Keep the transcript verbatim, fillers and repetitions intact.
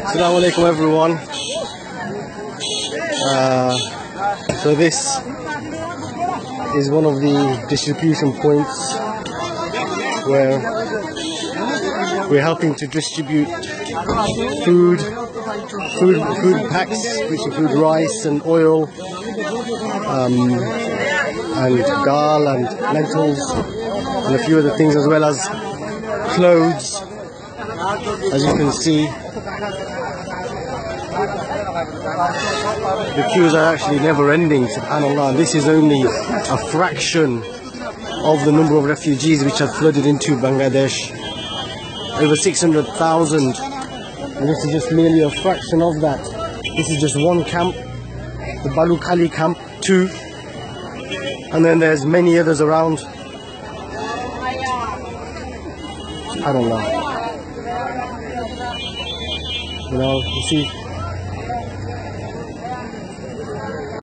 Assalamu alaikum everyone. Uh, so this is one of the distribution points where we're helping to distribute food, food, food packs which include rice and oil, um, and dal and lentils and a few other things, as well as clothes. As you can see, the queues are actually never ending, subhanAllah, and this is only a fraction of the number of refugees which have flooded into Bangladesh. Over six hundred thousand, and this is just merely a fraction of that. This is just one camp, the Balukhali camp, two, and then there's many others around. SubhanAllah. You know, you see